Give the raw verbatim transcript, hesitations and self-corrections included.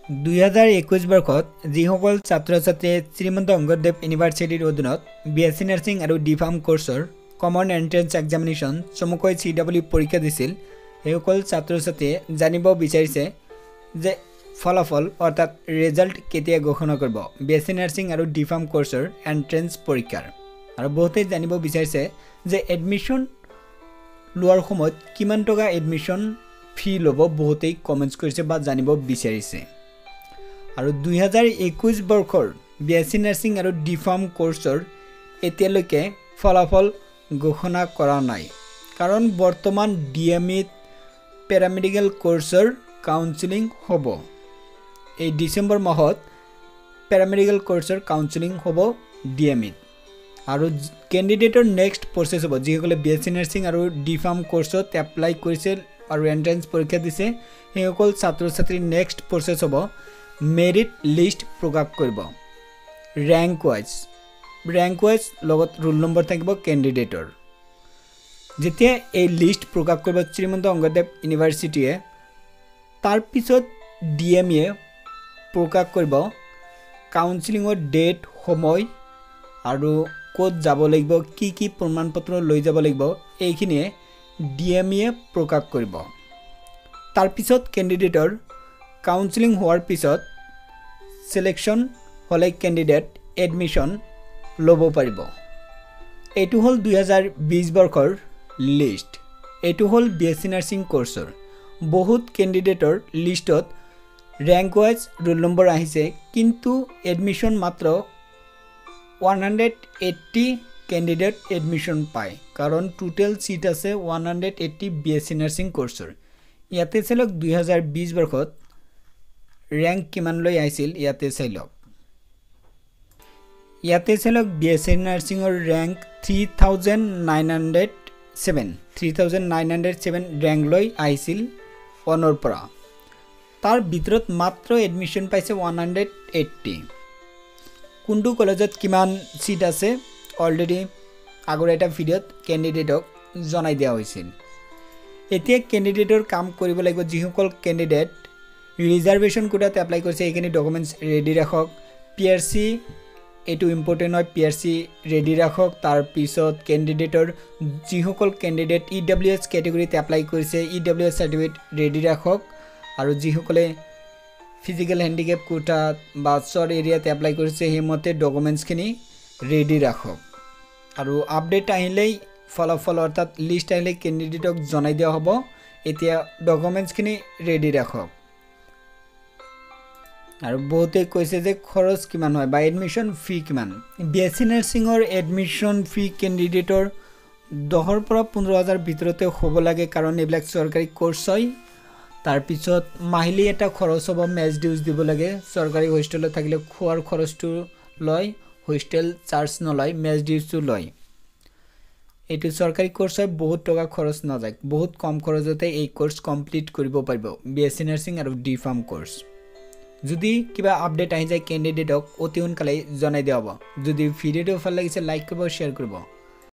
দুই হাজাৰ একৈশ বৰ্ষত যিসকল ছাত্ৰ ছাত্ৰীয়ে শ্ৰীমন্ত শংকৰদেৱ ইউনিভাৰ্চিটিৰ অধীনত বি এছ চি নাৰ্ছিং আৰু ডি ফাৰ্ম কোৰ্চৰ কমন এন্ট্ৰেন্স এক্সামিনেশ্যন চমুকৈ চি ডাব্লিউ পৰীক্ষা দিছিল সেইসকল ছাত্ৰ ছাত্ৰীয়ে জানিব বিচাৰিছে যে ফলাফল অৰ্থাৎ ৰিজাল্ট কেতিয়া ঘোষণা কৰিব বি এছ চি নাৰ্ছিং আৰু ডি ফাৰ্ম কোৰ্চৰ এন্ট্ৰেন্স পৰীক্ষাৰ আৰু বহুতে জানিব বিচাৰিছে যে এডমিশ্যন লোৱাৰ সময়ত কিমান টকা এডমিশ্যন ফি ল'ব বহুতেই কমেন্টছ কৰিছে বা জানিব বিচাৰিছে আৰু দুই হাজাৰ একৈশ বৰ্ষৰ বি এছ চি নাৰ্ছিং আৰু ডি ফাৰ্ম কোৰ্চৰ এতিয়ালৈকে ফলাফল ঘোষণা কৰা নাই কাৰণ বৰ্তমান ডি এম ইত পেৰামেডিকেল কোৰ্চৰ কাউন্সেলিং হ'ব এই ডিসেম্বৰ মাহত পেৰামেডিকেল কোৰ্চৰ কাউন্সেলিং হ'ব ডি এম ইত আৰু ক্যান্ডিডেটৰ নেক্সট প্ৰসেস হ'ব যিসকলে বি এছ চি নাৰ্ছিং আৰু ডি ফাৰ্ম কোৰ্চত এপ্লাই কৰিছে আৰু এন্ট্ৰেন্স পৰীক্ষা দিছে সেইসকল ছাত্ৰ ছাত্ৰীৰ নেক্সট প্ৰসেস হ'ব মেৰিট লিষ্ট প্ৰকাশ কৰিব ৰ্যাঙ্ক ওয়াইজ ৰ্যাঙ্ক ওয়াইজ লগত ৰোল নম্বৰ থাকিব ক্যান্ডিডেটৰ যেতিয়া এই লিষ্ট প্ৰকাশ কৰিব শ্ৰীমন্ত শংকৰদেৱ ইউনিভাৰ্চিটিয়ে তাৰ পিছত ডি এম এ প্ৰকাশ কৰিব কাউন্সেলিংৰ ডেট সময় আৰু ক'ত যাব লাগিব কি কি প্ৰমাণপত্ৰ লৈ যাব লাগিব এইখিনিয়ে ডি এম এ প্ৰকাশ কৰিব তাৰ পিছত ক্যান্ডিডেটৰ কাউন্সেলিং হোৱাৰ পিছত সিলেকশন হলে ক্যান্ডিডেট এডমিশন ল'ব পাৰিব এইটো হল দুই হাজাৰ বিশ বৰ্ষৰ লিষ্ট এইটো হল বি এছ চি নাৰ্ছিং কোৰ্চৰ বহুত ক্যান্ডিডেটৰ লিষ্টত ৰ্যাঙ্ক ওয়াইজ ৰোল নম্বৰ আহিছে কিন্তু এডমিশন মাত্ৰ one hundred eighty candidate admission পায় কাৰণ টোটাল সিট আছে one hundred eighty B S C nursing কোৰ্চৰ ইয়াতে চালক দুই হাজাৰ বিশ বৰ্ষত ৰ্যাঙ্ক কিমান লৈ আহিছিল ইয়াতে চাইলক ইয়াতে চালক বি এছ চি নাৰ্ছিংৰ rank three thousand nine hundred seven three thousand nine hundred seven rank লৈ আহিছিল অনৰ পৰা তাৰ ভিতৰত মাত্ৰ এডমিশন পাইছে one hundred eighty কোনটো কলেজত কিমান সিট আছে অলৰেডি আগৰ এটা ভিডিঅত ক্যান্ডিডেটক জনাই দিয়া হৈছিল এতিয়া ক্যান্ডিডেটৰ কাম কৰিব লাগিব যিসকল ক্যান্ডিডেট ৰিজাৰ্ভেশন কোটাত এপ্লাই কৰিছে এইখিনি ডকুমেন্টস ৰেডি ৰাখক পি আৰ চি এটো ইম্পৰ্টেন্ট হয় পি আৰ চি ৰেডি ৰাখক তাৰ পিছত ক্যান্ডিডেটৰ যিসকল ক্যান্ডিডেট ই ডব্লিউ এছ ক্যাটেগৰীত এপ্লাই কৰিছে E W S certificate ready ৰাখক আৰু যিসকলে ফিজিক্যাল হ্যান্ডিক্যাপ কোটা বা সৰ এৰিয়াত এপ্লাই কৰিছে হেমতে ডকুমেন্টসখিনি ৰেডি ৰাখক আৰু আপডেট আহিলেই ফলাফল অৰ্থাৎ লিষ্ট আহিলে ক্যান্ডিডেটক জনাই দিয়া হ'ব এতিয়া ডকুমেন্টসখিনি ৰেডি ৰাখক আৰু বহুতে কৈছে যে খৰচ কিমান হয় বা এডমিশন ফি কিমান বি এছ চি নাৰ্ছিংৰ এডমিশন ফি ক্যান্ডিডেটৰ দহ ৰ পৰা পোন্ধৰ হাজাৰ ভিতৰতে হ'ব লাগে কাৰণ এইবিলাক চৰকাৰী কোৰ্চ হয় তাৰ পিছত মাহিলি এটা খৰচ হ'ব মেজ ডিউজ দিব লাগে চৰকাৰী হোষ্টেলত থাকিলে খোৱাৰ খৰচটো লয় হোষ্টেল চাৰ্জ নলয় মেজ ডিউজটো লয় এটো চৰকাৰী কোৰ্চ হয় বহুত টকা খৰচ নাযায় বহুত কম খৰচতে এই কোৰ্চ কমপ্লিট কৰিব পাৰিব বি এছ চি নাৰ্ছিং আৰু ডি ফাৰ্ম কোৰ্চ যদি কিবা আপডেট আহি যায় ক্যান্ডিডেটক অতি সোনকালে জনাই দিয়া হ'ব যদি ভিডিওটো ভাল লাগিছে লাইক কৰিব শেয়াৰ কৰিব